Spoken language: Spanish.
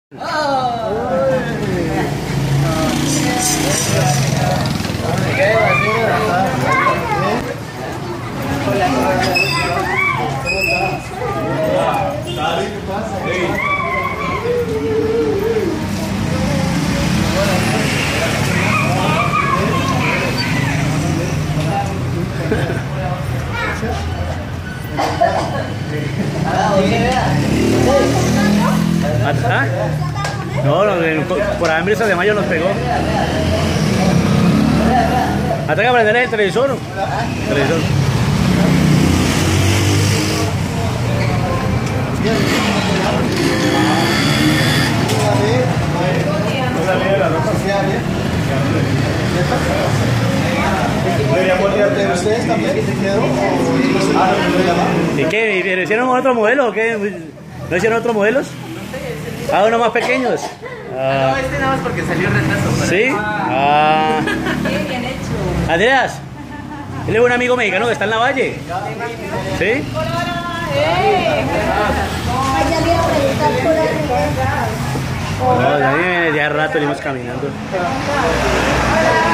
¿Ah? No, por Hambrientos de Mayo nos pegó. Hasta que aprender el televisor. Televisor. ¿Deberíamos de ustedes también? ¿Y qué? ¿Pero hicieron otro modelo o qué? ¿No hicieron otros modelos? Ah, unos más pequeños. No, este nada más porque salió retraso. ¿Sí? Ah. Bien hecho. Andreas, él es un amigo mexicano que está en la Valle. ¿Sí? No, ya rato venimos caminando.